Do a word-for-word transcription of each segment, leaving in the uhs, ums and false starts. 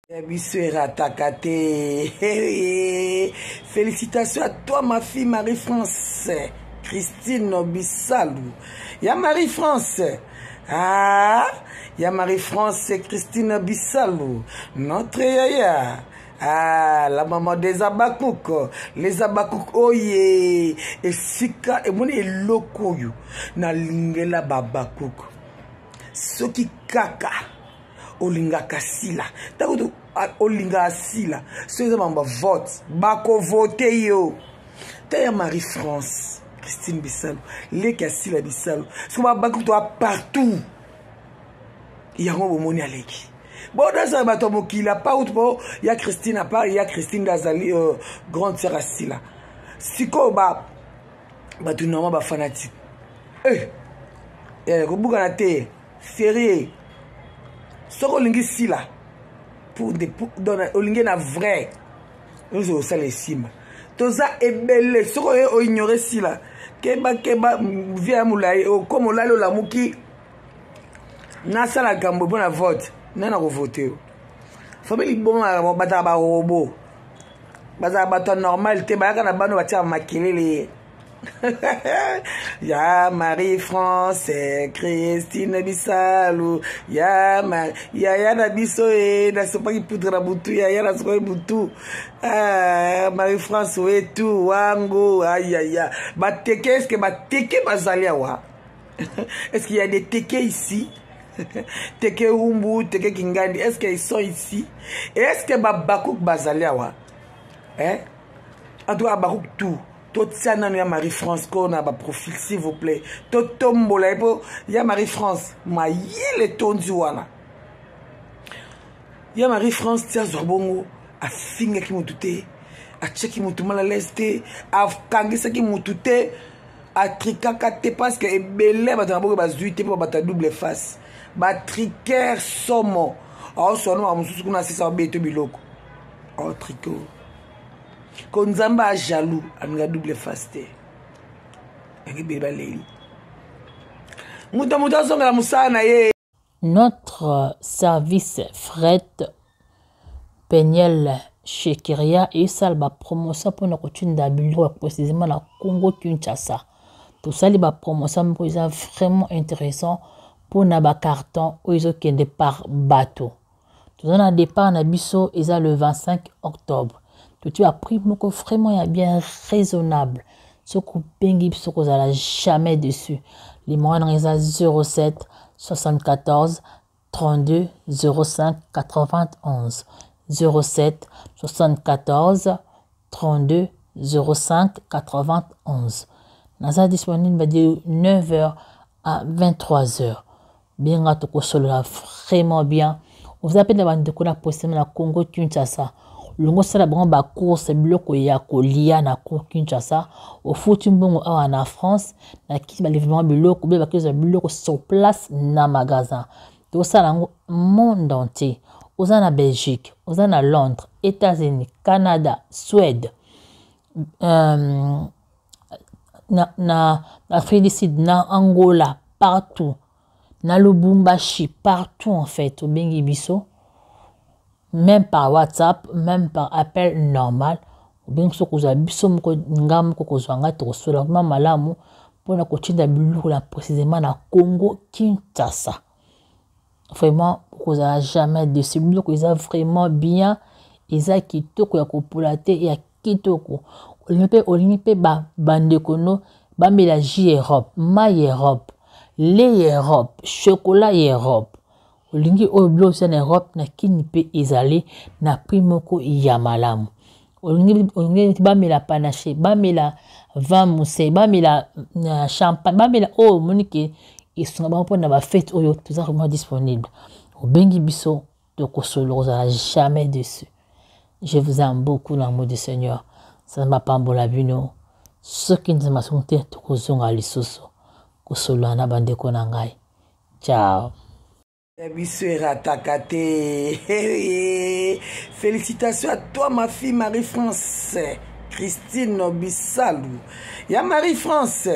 Félicitations à toi, ma fille Marie-France. Christine Bissalou. Y'a Marie-France. Ah, y'a Marie-France et Christine Bissalou. Notre yaya. Ah, la maman des Abakouk. Les Abakouk, oh yeah. Et Sika, et mon eloko yo. Na lingela babakouk. Soki kaka. Olinga kasila. Takudu olinga asila. Ceux qui vote. Bako vote yo. Taya Marie-France. Christine Bissalou. Les kasila Bissalou. Ce que babakouk toi partout. Il y a un bomoni aleki. Bon, dans un bateau mokila, pas où il y a Christine à part, il y a Christine Dazali, euh, grande sœur Assila. Si quoi, bah, bah, tout le monde est fanatique. Eh, eh, Robougana te, sérieux. Ce qu'on lingue ici là, pour des, pour donner, on lingue na vrai. Nous sommes au salé sim. Tout ça est belle. Ce qu'on ignore ici là, keba keba, via moulay, comme on l'a le la mouki, n'a ça la gambo, bon à vote. Non, non, voter. Famille bon, bata ba robot. Bata bata normal, te ba kana bano batia makilele. Ya Marie-France, Christine Bissalou. Ya ma, ya ya na biso e na sopa ki poudre na butu, ya ya na sopa ki butu. Ah, Marie-France we tout wango, aïe aïe aïe. Ba teke, est-ce que ba teke bazalia wa? Est-ce qu'il y a des teke ici? Teke Umbu, Teke Kingandi, est-ce qu'ils sont ici? Et est-ce que Babakouk Bazaliawa? Hein? En tout cas, Babakouk tout. Tout ça, il y a Marie-France, qu'on a un profil, s'il vous plaît. Tout tombe là, il y a Marie-France. Ma yé le ton du wana. Il y a Marie-France, tia Zorbongo, a finga qui m'outouté, a tchè qui m'outou mal à l'est, a kangisa qui m'outouté, a trikakate parce que est belé, bah t'as pas zuité pour battre double face. Batriker somo. Oh, sono a mususu kuna sisa beto biloko. Oh, tricot. Konzamba jaloux, anga double faste. Ngi beba leli. Muta muta zonga la musana ye. Notre service fret Peniel chez Kiria et salba promotion pour notre coutume d'abilo précisément la Congo Kinshasa. Tout ça les ba promotion pour vraiment intéressant. Pour naba carton où ils ont qui départ bateau. Tout ça un départ na biso ils le vingt-cinq octobre. Tout tu as pris mon vraiment il y a bien raisonnable. Ce coup bengi ce qu'on a jamais dessus. Les moyens ils zéro sept soixante-quatorze trente-deux zéro cinq quatre-vingt-onze zéro sept soixante-quatorze trente-deux zéro cinq quatre-vingt-onze. Nasa disponible de neuf heures à vingt-trois heures. Bien à tout cela vraiment bien. Vous appelez la bande de Kona possible na Congo Kinshasa. Le mot c'est la grande course bloc ya kolia na Congo Kinshasa. Au footimbongo en France, na qui va livrer bloc ou bien que ça bloc sur place na magasin. Tout ça dans le monde entier. Aux en Belgique, aux en Londres, États-Unis, Canada, Suède. Euh, na na Afrique du Sud, na Angola, partout. Na Lubumbashi, partout en fait, au Bengi Biso, même par WhatsApp, même par appel normal, au Bengi Biso, qu'on a biso, ngam, qu'on a nga, to sola, malamu, pour la coaching d'abulu, précisément na Congo Kinshasa. Vraiment, qu'on a jamais de ce bloc, ils ont vraiment bien, ils ont quitté, qu'on a copulaté, et a quitté, qu'on a olympe, ba, bande kono, ba mélange Europe, ma Europe. Les Europe, chocolat Europe. Olingi oblo en Europe na kini pe ezali na primoko yamalamu. Olingi olingi ba mela panache, ba mela vin moussé, ba mela champagne, ba mela oh monique ils sont ba pona ba fête oyo tout ça vraiment disponible. Au bengi biso de kosolo jamais dessus. Je vous aime beaucoup l'amour du Seigneur. Ça m'a pas bon la bino. Ce qui nous m'a sonté to kozonga lisusu. Kosolana bande konangai. Ciao. Félicitations à toi ma fille Marie-France. Christine Bissalou. Y'a Marie-France.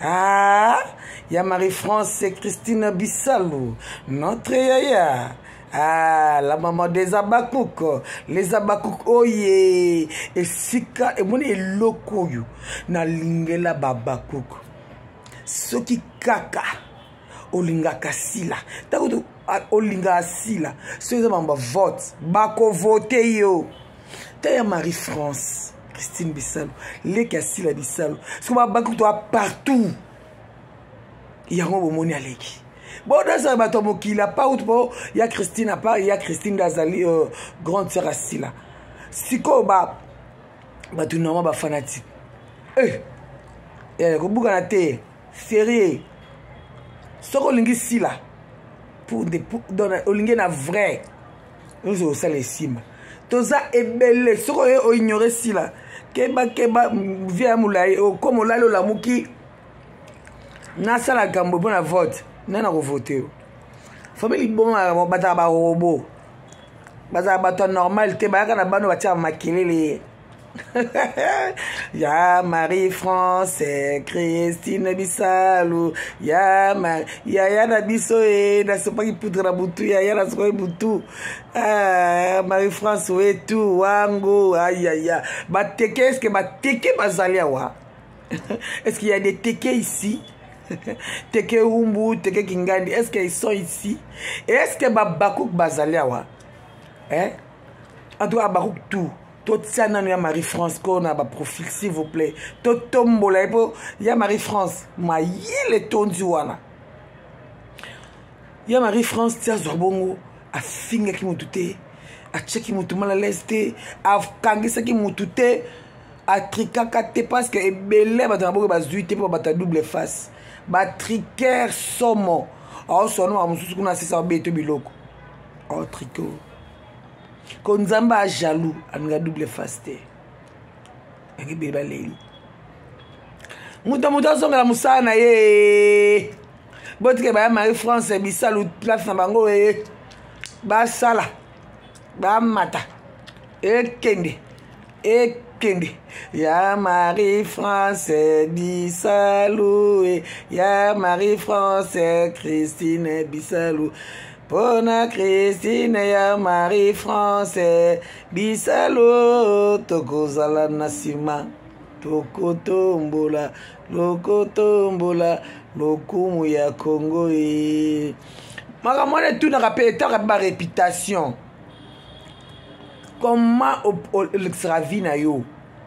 Ah, y'a Marie-France et Christine Bissalou. Notre yaya. Ah, la maman des Abakouk. Les Abakouk, oye. Et sika, et mon eloko yo. Na lingela babakouk. Ce qui kaka. Olinga kasila. Takutu, olinga asila. Ce qui mamba vote. Bako vote yo. Taya Marie-France. Christine Bissalo. Les kasila Bissalo. Ce que babakouk toi partout. Il y a un moment à l'équipe. Bon, dans ce bateau, il n'y a pas où il y a Christine à part, il y a Christine Gazali, euh, grande sœur assis là. Si quoi, bah, bah, tout le monde est fanatique. Eh, eh, vous avez été sérieux. Ce qu'on a ici là, pour des, pour donner, on a vrai. Nous avons ça les cimes. Tout ça est belle. Ce qu'on a ignoré ici là, keba keba via moulay, comme on l'a le lamouki, n'a ça la gambo bon à vote. Nana voté. Famille bon bata ba robot. Baza bato normal te ba kana bano batia makilele. Ya Marie-France, Christine Bissalo, ya ma ya ya na biso e na sopa ki poudre na butu ya ya na sopa butu. Ah Marie-France we tout wango aïe aïe. Ba teke est-ce que ba teke bazalia wa? Est-ce qu'il y a des teke ici? Teke Umbu, Teke Kingandi, est-ce qu'ils sont ici? Est-ce que Babakouk Bazaliawa? Hein? En tout cas, Babakouk tout. Tout ça, il y a Marie-France, qu'on a un profil, s'il vous plaît. Tout tombola, il y a Marie-France. Ma yé ton duana. Il y a Marie-France, tia Zorbongo, a finga qui m'outouté, a tchèque qui m'outou mal à l'est, a kangisa qui m'outouté, a trikakate parce que belé, bah, t'as bazuité pour battre double face. Batriker somo. Oh, son nom, on sous qu'on ça bête biloko. Oh, tricot. Quand Zamba jaloux, on a double fasté. Et qui bébé léli. Mouta mouta son la moussana ye. Botre ba Marie-France Bissalo place na bango e. Ba sala. Ba mata. E kende. E kende. Ya Marie-France Bissalo. Ya Marie-France Christine Bissalo. Pona Christine ya Marie-France Bissalo. Tokozala nasima. Tokotombola. Lokotombola. Lokumu ya Congo e. Makamone tout na rappel ta ba réputation. Comment l'extra vie na yo?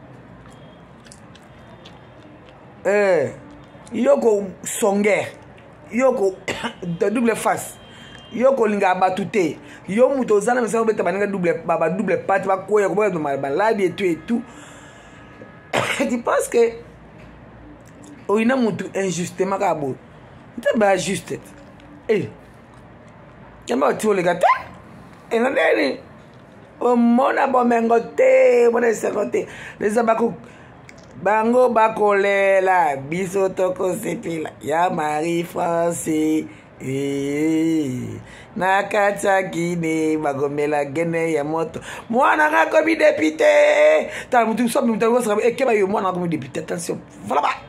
Eh, yoko songer, yoko de double face, yoko linga batute, yo muto zana mesa beta baninga double baba double patte ba koya ko ba malade et tout et tout. Tu penses que o ina mutu injustement kabo. Tu ba juste. Eh. Yamba tu le gata. Et non deni. O mona bomengote, mona sekote. Les Abakouk bango bakolela biso toko sepila ya Marie-France eh na kata Guinée bagomela gene ya moto mwana ngako bi député ta mutu so mutu so e keba yo mwana ngako bi député attention voilà ba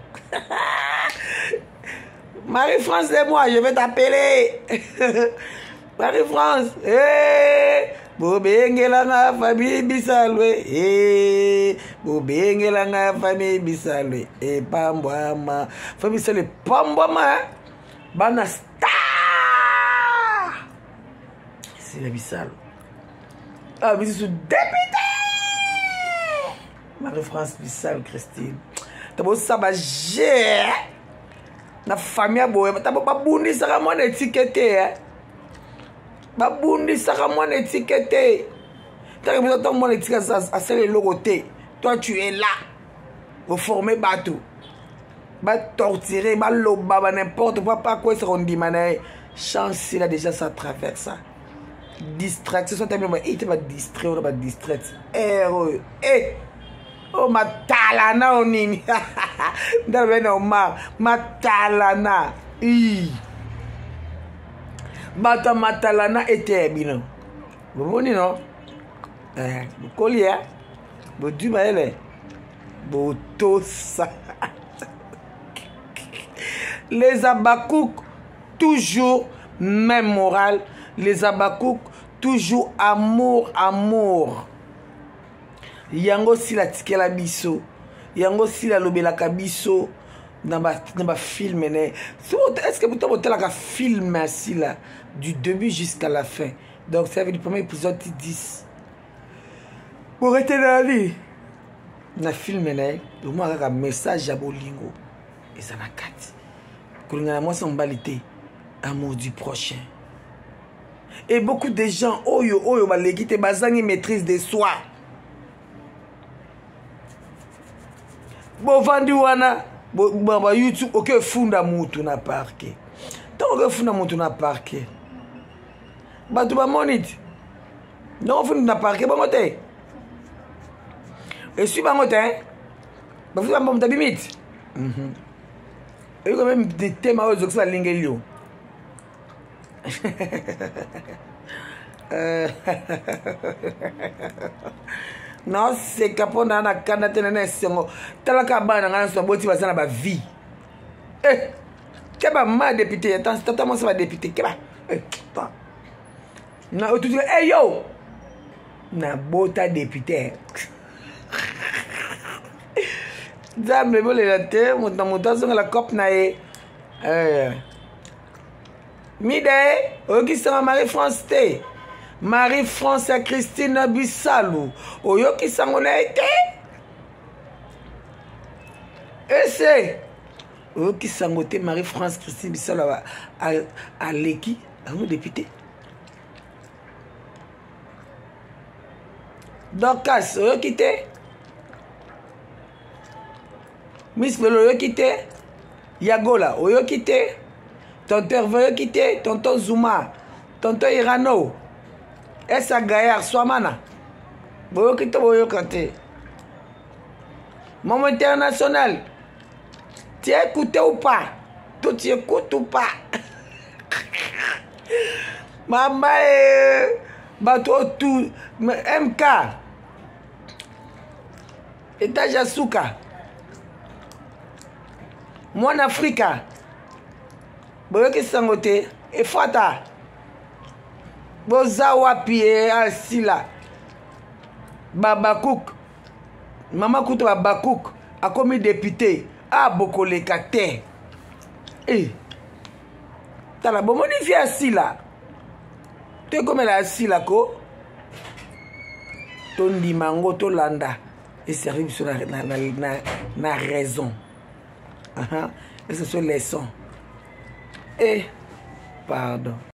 Marie-France et moi je vais t'appeler Marie-France eh Bobengela nga famille Bissalo eh Bobengela nga famille Bissalo eh pambwama famille Bissalo pambwama bana star c'est la Bissalo ah mais c'est député Marie-France Bissalo Christine tabo saba je na famille boye tabo babundi saka mona étiqueté hein babundi saka mwana étiqueté. T'as besoin de mon étiquette à celle de l'autre. Toi tu es là. Vous formez bateau. Va torturer, va loba, va n'importe quoi, pas quoi ça on dit mané. Chance il a déjà ça traverse ça. Distraction, ça tellement il te va distraire, on va distraire. Eh eh. Oh ma talana onini. Ndabena ma ma talana. I. Bata matalana était bien. Vous voyez non? Eh, vous colliez, vous dites mais vous tous. Les Abakouk toujours même morale. Les Abakouk toujours amour amour yango sila tikela biso yango sila lobelaka biso na ba na ba film ne est-ce que vous avez la film sila du début jusqu'à la fin donc ça veut dire premier épisode dix pour être dans la na film ne au moins un message à bolingo et ça na kati kolingana moi son balité amour du prochain. Et beaucoup de gens, oyo, oyo, balekite, bazangi maîtrise de soi. Bo vandi wana, bo ba YouTube, ok, funda mutu na parke. Tant que funda mutu na parke. Ba tu ba monite. Non funda na parke ba mote. Et si ba mote, hein? Ba funda ba mote bimit. Mhm. Et quand même des thèmes à eux, ça lingelio. Non, c'est capon dans la canne de naissance. Talaka bana ngana so boti basana ba vie. Eh, keba ma député, attends, totalement ça va député. Keba. Eh, attends. Na tout dire, hey yo. Na bota député. Zambe bole la terre, mon montazo la cop na e. Eh. Mide, oyoki sama Marie-France te. Marie-France à Christine Bissalou. Oyoki sango na ete. Ese. Oyoki sango te Marie-France Christine Bissalou à à, à Leki, à nous député. Dorcas, oyoki te. Miss Lolo oyoki te. Yagola, oyoki te. Tonton Hervé quitté, tonton Zuma, tonton Irano, Essa Gaillard, Swamana, Boyo quitté, Boyo canté. Maman international, tu écoutes ou pas? Tout tu écoutes ou pas? Maman, bateau tout, M K, étage Asuka, Mon Africa. Boyoki sangote e fata boza wapi e asila Babakouk Mama Kuto Babakouk a commis député a bokoleka te eh tala bomoni fi asila te comme la asila ko tondi mango to landa et servir sur la na, na, na, na raison ah et ce sont les sons. Eh, pardon.